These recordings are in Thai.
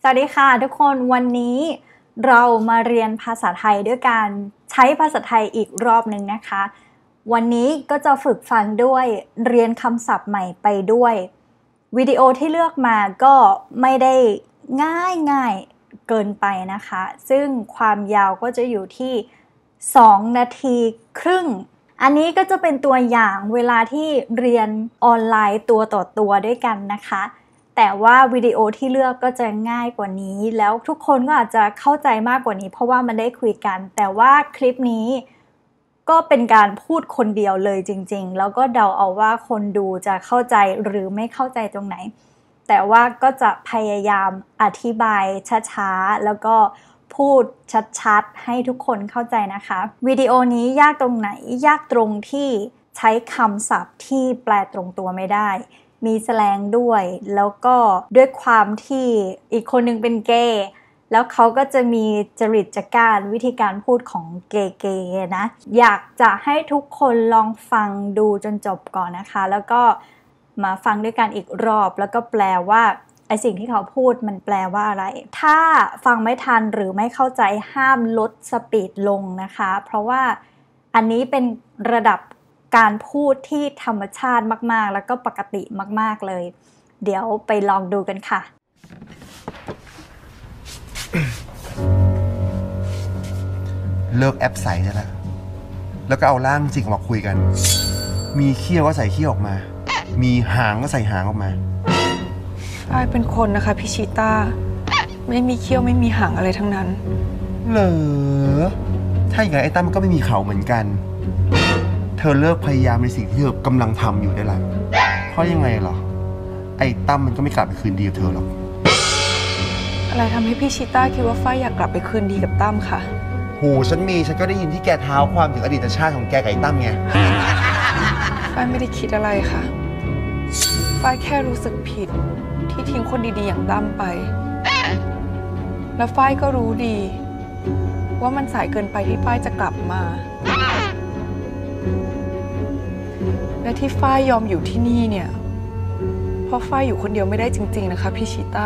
สวัสดีค่ะทุกคนวันนี้เรามาเรียนภาษาไทยด้วยการใช้ภาษาไทยอีกรอบหนึ่งนะคะวันนี้ก็จะฝึกฟังด้วยเรียนคำศัพท์ใหม่ไปด้วยวิดีโอที่เลือกมาก็ไม่ได้ง่ายเกินไปนะคะซึ่งความยาวก็จะอยู่ที่2 นาทีครึ่งอันนี้ก็จะเป็นตัวอย่างเวลาที่เรียนออนไลน์ตัวต่อตัวด้วยกันนะคะแต่ว่าวิดีโอที่เลือกก็จะง่ายกว่านี้แล้วทุกคนก็อาจจะเข้าใจมากกว่านี้เพราะว่ามันได้คุยกันแต่ว่าคลิปนี้ก็เป็นการพูดคนเดียวเลยจริงๆแล้วก็เดาเอาว่าคนดูจะเข้าใจหรือไม่เข้าใจตรงไหนแต่ว่าก็จะพยายามอธิบายช้าๆแล้วก็พูดชัดๆให้ทุกคนเข้าใจนะคะวิดีโอนี้ยากตรงไหนยากตรงที่ใช้คำศัพท์ที่แปลตรงตัวไม่ได้มีแสลงด้วยแล้วก็ด้วยความที่อีกคนนึงเป็นเกย์แล้วเขาก็จะมีจริตจักรวิธีการพูดของเกย์นะอยากจะให้ทุกคนลองฟังดูจนจบก่อนนะคะแล้วก็มาฟังด้วยกันอีกรอบแล้วก็แปลว่าไอสิ่งที่เขาพูดมันแปลว่าอะไรถ้าฟังไม่ทันหรือไม่เข้าใจห้ามลดสปีดลงนะคะเพราะว่าอันนี้เป็นระดับการพูดที่ธรรมชาติมากๆแล้วก็ปกติมากๆเลยเดี๋ยวไปลองดูกันค่ะเลิกแอปใสได้แล้วก็เอาร่างจริงออกมาคุยกันมีเขี้ยวก็ใส่เขี้ยวออกมามีหางก็ใส่หางออกมาฝ้ายเป็นคนนะคะพี่ชีต้าไม่มีเขี้ยวไม่มีหางอะไรทั้งนั้นเหรอถ้าอย่างไรไอ้ตั้มมันก็ไม่มีเขาเหมือนกันเธอเลิกพยายามในสิ่งที่เธอกำลังทำอยู่ได้แล้วเพราะยังไงหรอไอ้ตั้มมันก็ไม่กลับไปคืนดีกับเธอหรอกอะไรทำให้พี่ชีต้าคิดว่าฝ้ายอยากกลับไปคืนดีกับตั้มค่ะหูฉันก็ได้ยินที่แกเท้าความถึงอดีตชาติของแกกับไอ้ตั้มไงฝ้ายไม่ได้คิดอะไรค่ะฝ้ายแค่รู้สึกผิดที่ทิ้งคนดีๆอย่างตั้มไปแล้วฝ้ายก็รู้ดีว่ามันสายเกินไปที่ฝ้ายจะกลับมาและที่ฝ้ายยอมอยู่ที่นี่เนี่ยเพราะฝ้ายอยู่คนเดียวไม่ได้จริงๆนะคะพี่ชีต้า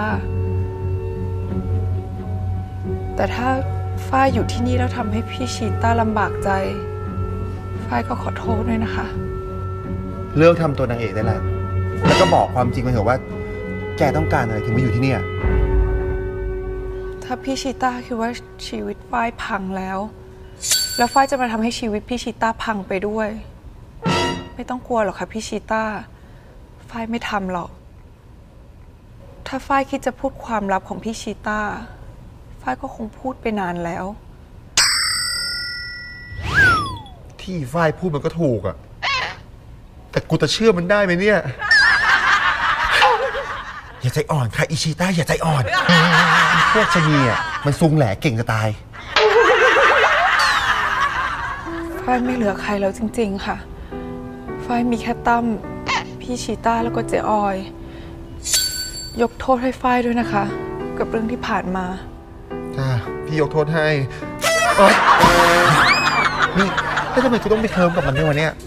แต่ถ้าฝ้ายอยู่ที่นี่แล้วทำให้พี่ชีต้าลำบากใจฝ้ายก็ขอโทษด้วยนะคะเลิกทำตัวนางเอกได้แล้วก็บอกความจริงมาเถอะว่าแกต้องการอะไรถึงมาอยู่ที่นี่ถ้าพี่ชีต้าคิดว่าชีวิตฝ้ายพังแล้วฝ้ายจะมาทำให้ชีวิตพี่ชีต้าพังไปด้วยไม่ต้องกลัวหรอกค่ะพี่ชีต้าฝ้ายไม่ทำหรอกถ้าฝ้ายคิดจะพูดความลับของพี่ชีต้าฝ้ายก็คงพูดไปนานแล้วที่ฝ้ายพูดมันก็ถูกอะแต่กูจะเชื่อมันได้ไหมเนี่ยอย่าใจอ่อนค่ะอิชิต้าอย่าใจอ่อนพวกชะนีอะมันซุงแหลเก่งจะตายฝ้ายไม่เหลือใครแล้วจริงๆค่ะฝ้ายมีแค่ตั้มพี่ชีต้าแล้วก็เจ๊ออยยกโทษให้ฝ้ายด้วยนะคะกับเรื่องที่ผ่านมาจ้าพี่ยกโทษให้นี่แล้วทำไมกูต้องไปเทิมกับมันด้วยวะเนี่ย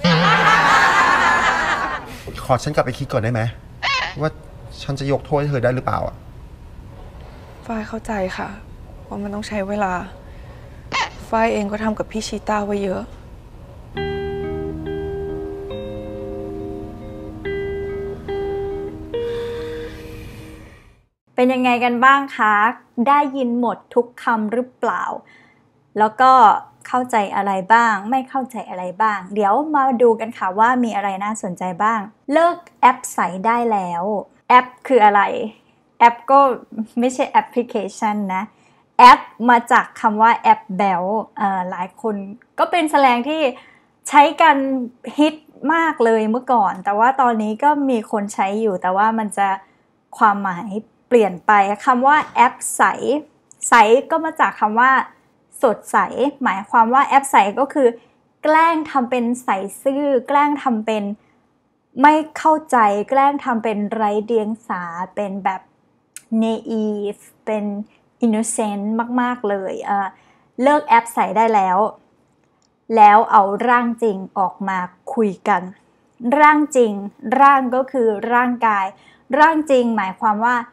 ขอฉันกลับไปคิดก่อนได้ไหมว่าฉันจะยกโทษให้เธอได้หรือเปล่าฝ้ายเข้าใจค่ะว่ามันต้องใช้เวลาฝ้ายเองก็ทำกับพี่ชีต้าไว้เยอะเป็นยังไงกันบ้างคะได้ยินหมดทุกคำหรือเปล่าแล้วก็เข้าใจอะไรบ้างไม่เข้าใจอะไรบ้างเดี๋ยวมาดูกันค่ะว่ามีอะไรน่าสนใจบ้างเลิกแอปใสได้แล้วแอปคืออะไรแอปก็ไม่ใช่แอปพลิเคชันนะแอปมาจากคำว่าแอปแบลหลายคนก็เป็นแสแลงที่ใช้กันฮิตมากเลยเมื่อก่อนแต่ว่าตอนนี้ก็มีคนใช้อยู่แต่ว่ามันจะความหมายเปลี่ยนไปคำว่าแอปใสใสก็มาจากคำว่าสดใสหมายความว่าแอปใสก็คือแกล้งทำเป็นใสซื่อแกล้งทำเป็นไม่เข้าใจแกล้งทำเป็นไร้เดียงสาเป็นแบบ naive เป็น innocent มากๆเลยเลิกแอปใสได้แล้วเอาร่างจริงออกมาคุยกันร่างจริงร่างก็คือร่างกายร่างจริงหมายความว่า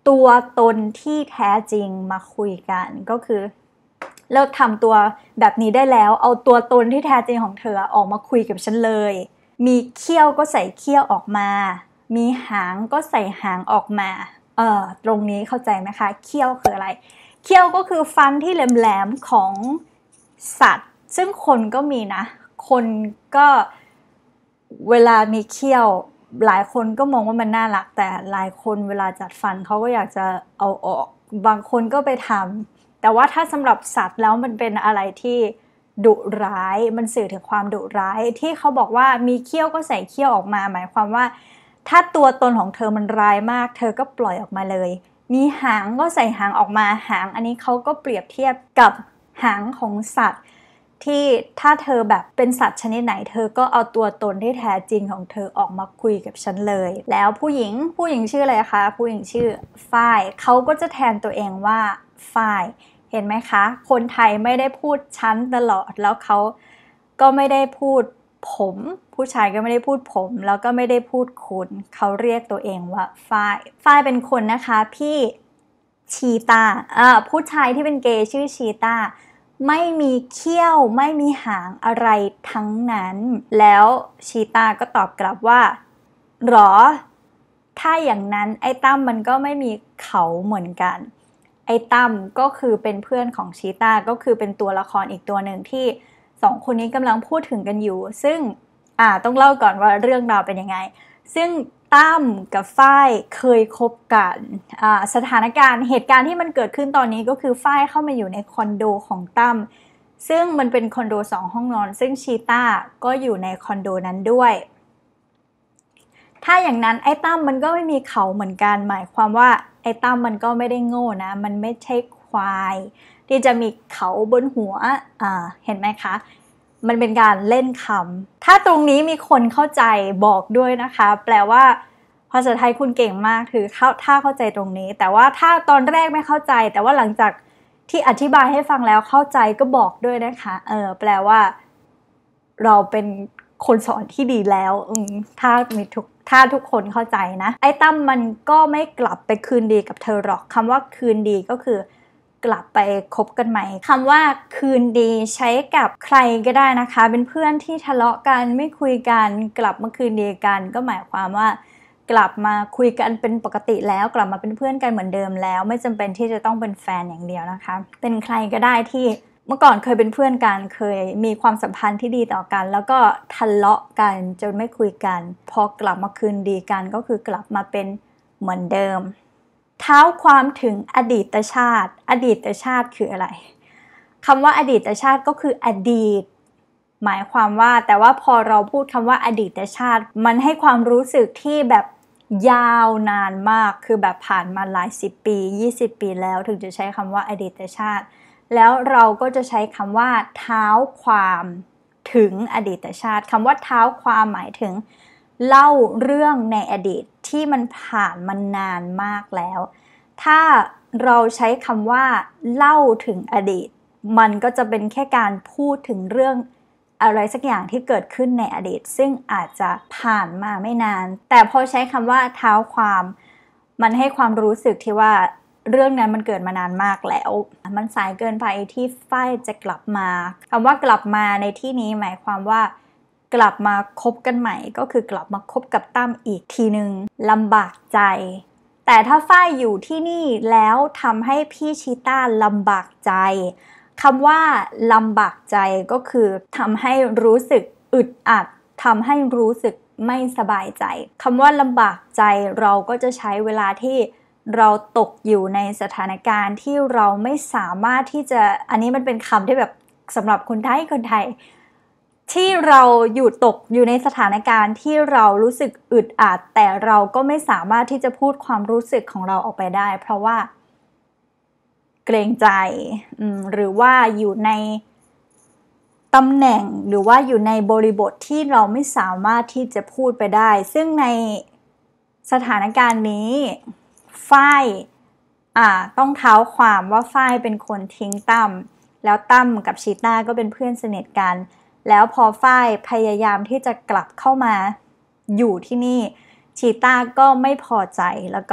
ตัวตนที่แท้จริงมาคุยกันก็คือเลิกทำตัวแบบนี้ได้แล้วเอาตัวตนที่แท้จริงของเธอออกมาคุยกับฉันเลยมีเขี้ยวก็ใส่เขี้ยวออกมามีหางก็ใส่หางออกมาตรงนี้เข้าใจไหมคะเขี้ยวคืออะไรเขี้ยวก็คือฟันที่แหลมๆของสัตว์ซึ่งคนก็มีนะคนก็เวลามีเขี้ยวหลายคนก็มองว่ามันน่ารักแต่หลายคนเวลาจัดฟันเขาก็อยากจะเอาออกบางคนก็ไปทำแต่ว่าถ้าสำหรับสัตว์แล้วมันเป็นอะไรที่ดุร้ายมันสื่อถึงความดุร้ายที่เขาบอกว่ามีเขี้ยวก็ใส่เขี้ยวออกมาหมายความว่าถ้าตัวตนของเธอมันร้ายมากเธอก็ปล่อยออกมาเลยมีหางก็ใส่หางออกมาหางอันนี้เขาก็เปรียบเทียบกับหางของสัตว์ที่ถ้าเธอแบบเป็นสัตว์ชนิดไหนเธอก็เอาตัวตนที่แท้จริงของเธอออกมาคุยกับฉันเลยแล้วผู้หญิงชื่ออะไรคะผู้หญิงชื่อฝ้ายเขาก็จะแทนตัวเองว่าฝ้ายเห็นไหมคะคนไทยไม่ได้พูดฉันตลอดแล้วเขาก็ไม่ได้พูดผมผู้ชายก็ไม่ได้พูดผมแล้วก็ไม่ได้พูดคุณเขาเรียกตัวเองว่าฝ้ายเป็นคนนะคะพี่ชีตาผู้ชายที่เป็นเกย์ชื่อชีตาไม่มีเขี้ยวไม่มีหางอะไรทั้งนั้นแล้วชีตาก็ตอบกลับว่าหรอถ้าอย่างนั้นไอ้ตั้มมันก็ไม่มีเขาเหมือนกันไอ้ตั้มก็คือเป็นเพื่อนของชีตาก็คือเป็นตัวละครอีกตัวหนึ่งที่สองคนนี้กำลังพูดถึงกันอยู่ซึ่งต้องเล่าก่อนว่าเรื่องราวเป็นยังไงซึ่งตั้มกับฝ้ายเคยคบกันสถานการณ์เหตุการณ์ที่มันเกิดขึ้นตอนนี้ก็คือฝ้ายเข้ามาอยู่ในคอนโดของตั้มซึ่งมันเป็นคอนโด2 ห้องนอนซึ่งชีต้าก็อยู่ในคอนโดนั้นด้วยถ้าอย่างนั้นไอ้ตั้มมันก็ไม่มีเขาเหมือนกันหมายความว่าไอ้ตั้มมันก็ไม่ได้โง่นะมันไม่ใช่ควายที่จะมีเขาบนหัวเห็นไหมคะมันเป็นการเล่นคำถ้าตรงนี้มีคนเข้าใจบอกด้วยนะคะแปลว่าภาษาไทยคุณเก่งมากคือถ้าเข้าใจตรงนี้แต่ว่าถ้าตอนแรกไม่เข้าใจแต่ว่าหลังจากที่อธิบายให้ฟังแล้วเข้าใจก็บอกด้วยนะคะแปลว่าเราเป็นคนสอนที่ดีแล้วถ้าทุกคนเข้าใจนะไอ้ตั้มมันก็ไม่กลับไปคืนดีกับเธอหรอกคำว่าคืนดีก็คือกลับไปคบกันใหม่คำว่าคืนดีใช้กับใครก็ได้นะคะเป็นเพื่อนที่ทะเลาะกันไม่คุยกันกลับมาคืนดีกันก็หมายความว่ากลับมาคุยกันเป็นปกติแล้วกลับมาเป็นเพื่อนกันเหมือนเดิมแล้วไม่จำเป็นที่จะต้องเป็นแฟนอย่างเดียวนะคะเป็นใครก็ได้ที่เมื่อก่อนเคยเป็นเพื่อนกันเคยมีความสัมพันธ์ที่ดีต่อกันแล้วก็ทะเลาะกันจนไม่คุยกันพอกลับมาคืนดีกันก็คือกลับมาเป็นเหมือนเดิมเท้าความถึงอดีตชาติอดีตชาติคืออะไรคำว่าอดีตชาติก็คืออดีตหมายความว่าแต่ว่าพอเราพูดคำว่าอดีตชาติมันให้ความรู้สึกที่แบบยาวนานมากคือแบบผ่านมาหลาย10 ปี20 ปีแล้วถึงจะใช้คำว่าอดีตชาติแล้วเราก็จะใช้คำว่าเท้าความถึงอดีตชาติคำว่าเท้าความหมายถึงเล่าเรื่องในอดีตที่มันผ่านมานานมากแล้วถ้าเราใช้คำว่าเล่าถึงอดีตมันก็จะเป็นแค่การพูดถึงเรื่องอะไรสักอย่างที่เกิดขึ้นในอดีตซึ่งอาจจะผ่านมาไม่นานแต่พอใช้คำว่าเท้าความมันให้ความรู้สึกที่ว่าเรื่องนั้นมันเกิดมานานมากแล้วมันสายเกินไปที่ฝ้ายจะกลับมาคำว่ากลับมาในที่นี้หมายความว่ากลับมาคบกันใหม่ก็คือกลับมาคบกับตั้มอีกทีนึงลำบากใจแต่ถ้าฝ้ายอยู่ที่นี่แล้วทำให้พี่ชีต้าลำบากใจคำว่าลำบากใจก็คือทำให้รู้สึกอึดอัดทำให้รู้สึกไม่สบายใจคำว่าลำบากใจเราก็จะใช้เวลาที่เราตกอยู่ในสถานการณ์ที่เราไม่สามารถที่จะอันนี้มันเป็นคำที่แบบสำหรับคนไทยที่เราตกอยู่ในสถานการณ์ที่เรารู้สึกอึดอัดแต่เราก็ไม่สามารถที่จะพูดความรู้สึกของเราออกไปได้เพราะว่าเกรงใจหรือว่าอยู่ในตำแหน่งหรือว่าอยู่ในบริบทที่เราไม่สามารถที่จะพูดไปได้ซึ่งในสถานการณ์นี้ฝ้ายต้องเท้าความว่าฝ้ายเป็นคนทิ้งตั้มแล้วตั้มกับชีต้าก็เป็นเพื่อนสนิทกันแล้วพอฝ้ายพยายามที่จะกลับเข้ามาอยู่ที่นี่ชีต้าก็ไม่พอใจแล้วก็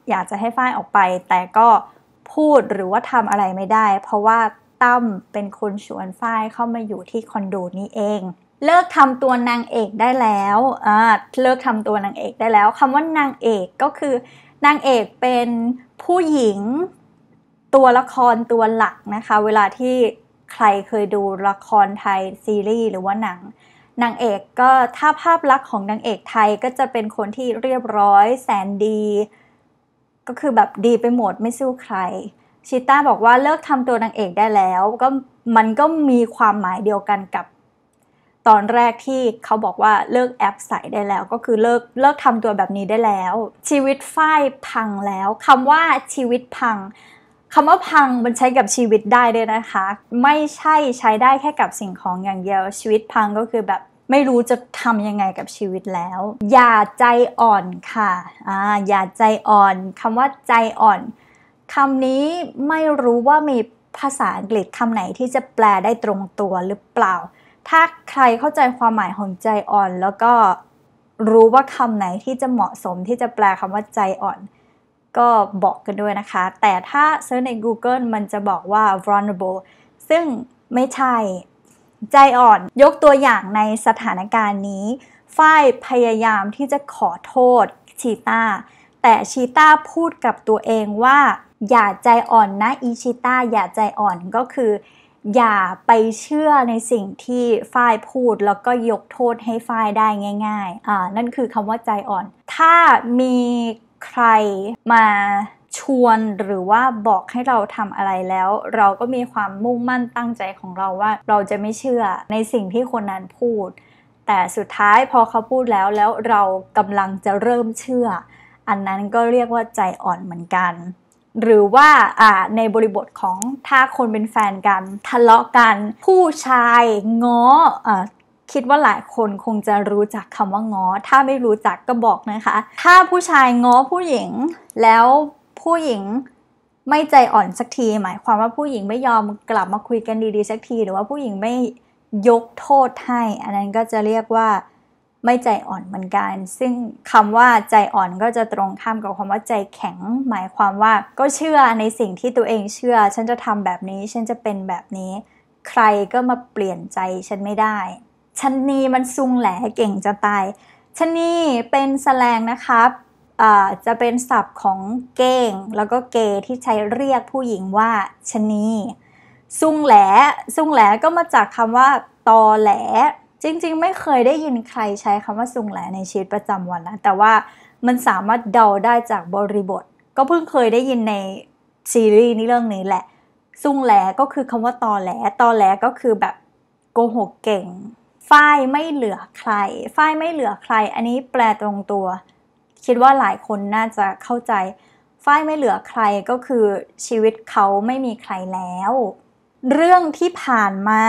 อยากจะให้ฝ้ายออกไปแต่ก็พูดหรือว่าทำอะไรไม่ได้เพราะว่าตั้มเป็นคนชวนฝ้ายเข้ามาอยู่ที่คอนโดนี้เองเลิกทำตัวนางเอกได้แล้วเลิกทำตัวนางเอกได้แล้วคำว่านางเอกก็คือนางเอกเป็นผู้หญิงตัวละครตัวหลักนะคะเวลาที่ใครเคยดูละครไทยซีรีส์หรือว่าหนังนางเอกก็ถ้าภาพลักษณ์ของนางเอกไทยก็จะเป็นคนที่เรียบร้อยแสนดีก็คือแบบดีไปหมดไม่สู้ใครชิต้าบอกว่าเลิกทำตัวนางเอกได้แล้วก็มันก็มีความหมายเดียวกันกับตอนแรกที่เขาบอกว่าเลิกแอปใส่ได้แล้วก็คือเลิกทำตัวแบบนี้ได้แล้วชีวิตฝ้ายพังแล้วคำว่าชีวิตพังคำว่าพังมันใช้กับชีวิตได้ด้วยนะคะไม่ใช่ใช้ได้แค่กับสิ่งของอย่างเดียวชีวิตพังก็คือแบบไม่รู้จะทำยังไงกับชีวิตแล้วอย่าใจอ่อนค่ะอย่าใจอ่อนคำว่าใจอ่อนคำนี้ไม่รู้ว่ามีภาษาอังกฤษคำไหนที่จะแปลได้ตรงตัวหรือเปล่าถ้าใครเข้าใจความหมายของใจอ่อนแล้วก็รู้ว่าคำไหนที่จะเหมาะสมที่จะแปลคำว่าใจอ่อนก็บอกกันด้วยนะคะแต่ถ้าเซิร์ชใน Google มันจะบอกว่า vulnerable ซึ่งไม่ใช่ใจอ่อนยกตัวอย่างในสถานการณ์นี้ฝ้ายพยายามที่จะขอโทษชีต้าแต่ชีต้าพูดกับตัวเองว่าอย่าใจอ่อนนะอีชีต้าอย่าใจอ่อนก็คืออย่าไปเชื่อในสิ่งที่ฝ้ายพูดแล้วก็ยกโทษให้ฝ้ายได้ง่ายๆนั่นคือคำว่าใจอ่อนถ้ามีใครมาชวนหรือว่าบอกให้เราทำอะไรแล้วเราก็มีความมุ่งมั่นตั้งใจของเราว่าเราจะไม่เชื่อในสิ่งที่คนนั้นพูดแต่สุดท้ายพอเขาพูดแล้วเรากำลังจะเริ่มเชื่ออันนั้นก็เรียกว่าใจอ่อนเหมือนกันหรือว่าในบริบทของถ้าคนเป็นแฟนกันทะเลาะกันผู้ชายง้อคิดว่าหลายคนคงจะรู้จักคำว่าง้อถ้าไม่รู้จักก็บอกนะคะถ้าผู้ชายง้อผู้หญิงแล้วผู้หญิงไม่ใจอ่อนสักทีหมายความว่าผู้หญิงไม่ยอมกลับมาคุยกันดีๆสักทีหรือว่าผู้หญิงไม่ยกโทษให้อันนั้นก็จะเรียกว่าไม่ใจอ่อนเหมือนกันซึ่งคำว่าใจอ่อนก็จะตรงข้ามกับคำว่าใจแข็งหมายความว่าก็เชื่อในสิ่งที่ตัวเองเชื่อฉันจะทำแบบนี้ฉันจะเป็นแบบนี้ใครก็มาเปลี่ยนใจฉันไม่ได้ชะนีมันซุงแหลเก่งจะตายชะนีเป็นแสแลงนะครับจะเป็นศัพท์ของเก้งแล้วก็เกย์ที่ใช้เรียกผู้หญิงว่าชะนีซุงแหลก็มาจากคำว่าตอแหลจริงๆไม่เคยได้ยินใครใช้คำว่าซุงแหลในชีวิตประจำวันนะแต่ว่ามันสามารถเดาได้จากบริบทก็เพิ่งเคยได้ยินในซีรีส์นี้เรื่องนี้แหละซุงแหลก็คือคำว่าตอแหลก็คือแบบโกหกเก่งฝ้ายไม่เหลือใครอันนี้แปลตรงตัวคิดว่าหลายคนน่าจะเข้าใจฝ้ายไม่เหลือใครก็คือชีวิตเขาไม่มีใครแล้วเรื่องที่ผ่านมา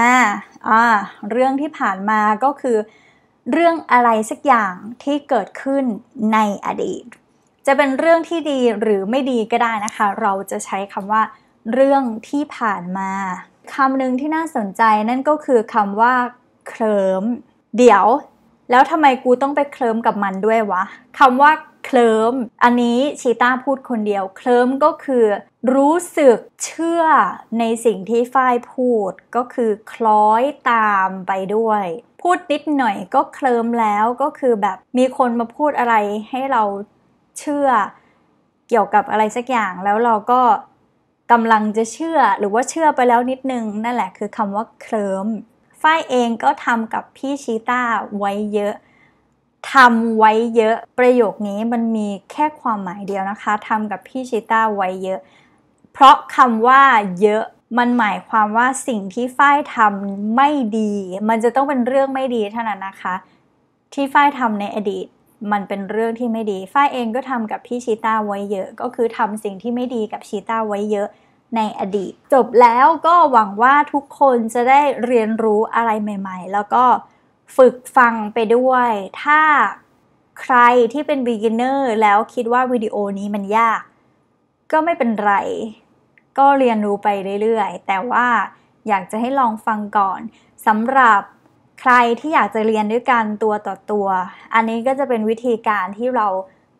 ก็คือเรื่องอะไรสักอย่างที่เกิดขึ้นในอดีตจะเป็นเรื่องที่ดีหรือไม่ดีก็ได้นะคะเราจะใช้คำว่าเรื่องที่ผ่านมาคำหนึ่งที่น่าสนใจนั่นก็คือคำว่าเคลิ้มเดี๋ยวแล้วทำไมกูต้องไปเคลิ้มกับมันด้วยวะคำว่าเคลิ้มอันนี้ชีต้าพูดคนเดียวเคลิ้มก็คือรู้สึกเชื่อในสิ่งที่ฝ้ายพูดก็คือคล้อยตามไปด้วยพูดนิดหน่อยก็เคลิ้มแล้วก็คือแบบมีคนมาพูดอะไรให้เราเชื่อเกี่ยวกับอะไรสักอย่างแล้วเราก็กำลังจะเชื่อหรือว่าเชื่อไปแล้วนิดนึงนั่นแหละคือคำว่าเคลิ้มฝ้ายเองก็ทำกับพี่ชีต้าไว้เยอะประโยคนี้มันมีแค่ความหมายเดียวนะคะทำกับพี่ชีต้าไว้เยอะเพราะคำว่าเยอะมันหมายความว่าสิ่งที่ฝ้ายทำไม่ดีมันจะต้องเป็นเรื่องไม่ดีเท่านั้นนะคะที่ฝ้ายทำในอดีตมันเป็นเรื่องที่ไม่ดีฝ้ายเองก็ทำกับพี่ชีต้าไว้เยอะก็คือทำสิ่งที่ไม่ดีกับชีต้าไว้เยอะในอดีตจบแล้วก็หวังว่าทุกคนจะได้เรียนรู้อะไรใหม่ๆแล้วก็ฝึกฟังไปด้วยถ้าใครที่เป็น beginner แล้วคิดว่าวิดีโอนี้มันยากก็ไม่เป็นไรก็เรียนรู้ไปเรื่อยๆแต่ว่าอยากจะให้ลองฟังก่อนสำหรับใครที่อยากจะเรียนด้วยกันตัวต่อตัวอันนี้ก็จะเป็นวิธีการที่เรา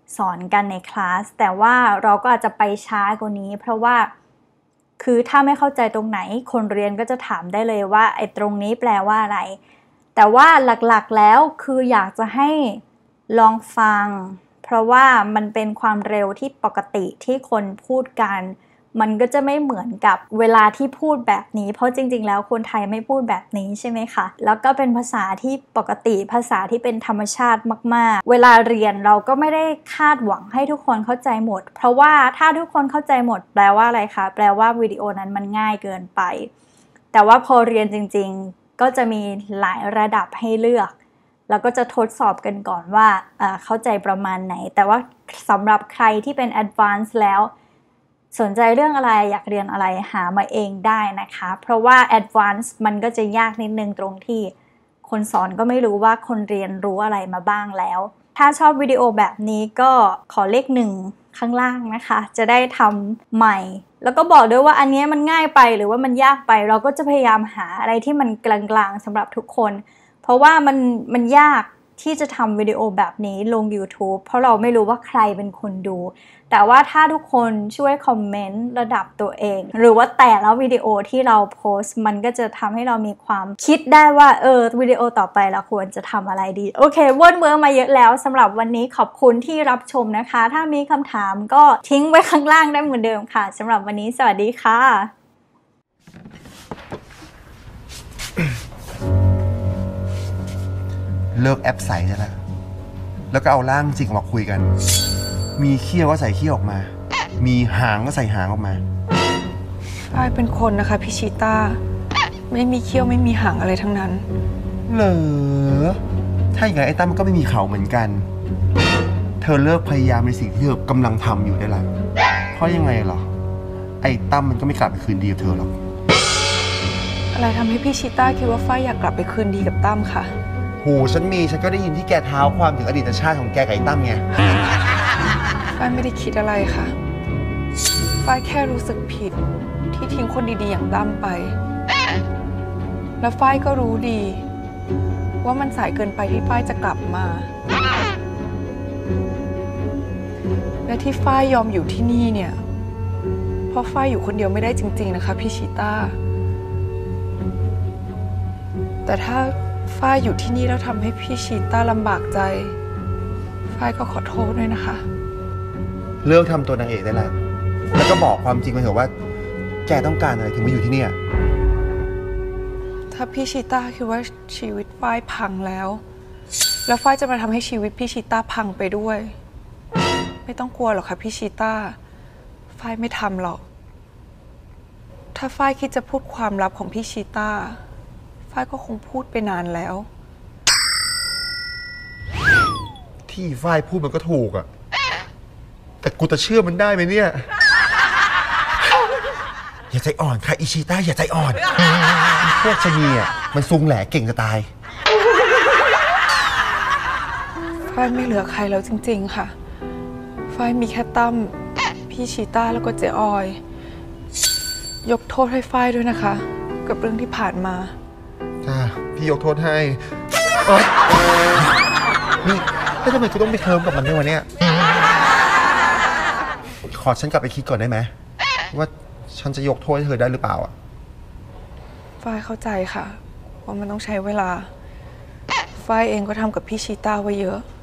สอนกันในคลาสแต่ว่าเราก็อาจจะไปช้ากว่านี้เพราะว่าคือถ้าไม่เข้าใจตรงไหนคนเรียนก็จะถามได้เลยว่าไอ้ตรงนี้แปลว่าอะไรแต่ว่าหลักๆแล้วคืออยากจะให้ลองฟังเพราะว่ามันเป็นความเร็วที่ปกติที่คนพูดกันมันก็จะไม่เหมือนกับเวลาที่พูดแบบนี้เพราะจริงๆแล้วคนไทยไม่พูดแบบนี้ใช่ไหมคะแล้วก็เป็นภาษาที่ปกติภาษาที่เป็นธรรมชาติมากๆเวลาเรียนเราก็ไม่ได้คาดหวังให้ทุกคนเข้าใจหมดเพราะว่าถ้าทุกคนเข้าใจหมดแปลว่าอะไรคะแปลว่าวิดีโอนั้นมันง่ายเกินไปแต่ว่าพอเรียนจริงๆก็จะมีหลายระดับให้เลือกแล้วก็จะทดสอบกันก่อนว่าเข้าใจประมาณไหนแต่ว่าสำหรับใครที่เป็น Advanced แล้วสนใจเรื่องอะไรอยากเรียนอะไรหามาเองได้นะคะเพราะว่า Advanced มันก็จะยากนิดนึงตรงที่คนสอนก็ไม่รู้ว่าคนเรียนรู้อะไรมาบ้างแล้วถ้าชอบวิดีโอแบบนี้ก็ขอเลข1ข้างล่างนะคะจะได้ทำใหม่แล้วก็บอกด้วยว่าอันนี้มันง่ายไปหรือว่ามันยากไปเราก็จะพยายามหาอะไรที่มันกลางๆสำหรับทุกคนเพราะว่ามันยากที่จะทำวิดีโอแบบนี้ลง YouTube เพราะเราไม่รู้ว่าใครเป็นคนดูแต่ว่าถ้าทุกคนช่วยคอมเมนต์ระดับตัวเองหรือว่าแต่ละวิดีโอที่เราโพสต์มันก็จะทำให้เรามีความคิดได้ว่าวิดีโอต่อไปเราควรจะทำอะไรดีโอเควนเวิร์มาเยอะแล้วสำหรับวันนี้ขอบคุณที่รับชมนะคะถ้ามีคำถามก็ทิ้งไว้ข้างล่างได้เหมือนเดิมค่ะสำหรับวันนี้สวัสดีค่ะเลิกแอปใสได้แล้วก็เอาร่างจริงออกมาคุยกันมีเขี้ยวก็ใส่เขี้ยวออกมามีหางก็ใส่หางออกมาฝ้ายเป็นคนนะคะพี่ชีต้าไม่มีเขี้ยวไม่มีหางอะไรทั้งนั้นเหรอถ้าอย่างนั้นไอ้ตั้มมันก็ไม่มีเขาเหมือนกันเธอเลิกพยายามในสิ่งที่เธอกำลังทำอยู่ได้ละเพราะยังไงเหรอไอ้ตั้มมันก็ไม่กลับไปคืนดีกับเธอหรอกอะไรทำให้พี่ชีต้าคิดว่าฝ้ายอยากกลับไปคืนดีกับตั้มค่ะหูฉันก็ได้ยินที่แกเท้าความถึงอดีตชาติของแกกับไอ้ตั้มไงฝ้ายไม่ได้คิดอะไรค่ะฝ้ายแค่รู้สึกผิดที่ทิ้งคนดีๆอย่างตั้มไปแล้วฝ้ายก็รู้ดีว่ามันสายเกินไปที่ฝ้ายจะกลับมาและที่ฝ้ายยอมอยู่ที่นี่เนี่ยเพราะฝ้ายอยู่คนเดียวไม่ได้จริงๆนะคะพี่ชีต้าแต่ถ้าฝ้ายอยู่ที่นี่แล้วทำให้พี่ชีต้าลำบากใจฝ้ายก็ขอโทษด้วยนะคะเลิกทำตัวนางเอกได้แล้วก็บอกความจริงมาเถอะว่าแกต้องการอะไรถึงมาอยู่ที่นี่ถ้าพี่ชีต้าคิดว่าชีวิตฝ้ายพังแล้วฝ้ายจะมาทำให้ชีวิตพี่ชีต้าพังไปด้วยไม่ต้องกลัวหรอกค่ะพี่ชีต้าฝ้ายไม่ทำหรอกถ้าฝ้ายคิดจะพูดความลับของพี่ชีต้าฝ้ายก็คงพูดไปนานแล้วที่ฝ้ายพูดมันก็ถูกอะแต่กูจะเชื่อมันได้ไหมเนี่ยอย่าใจอ่อนค่ะอิชิต้าอย่าใจอ่อนพวกชะนีอ่ะมันซุงแหลเก่งจะตายฝ้ายไม่เหลือใครแล้วจริงๆค่ะฝ้ายมีแค่ตั้มพี่ชีต้าแล้วก็เจ๊ออยยกโทษให้ฝ้ายด้วยนะคะกับเรื่องที่ผ่านมาจ้าพี่ยกโทษให้นี่แล้วทำไมกูต้องไปเทิมกับมันด้วยวะเนี่ยขอฉันกลับไปคิดก่อนได้ไหมว่าฉันจะยกโทษให้เธอได้หรือเปล่าฝ้ายเข้าใจค่ะว่ามันต้องใช้เวลาฝ้ายเองก็ทำกับพี่ชีต้าไว้เยอะ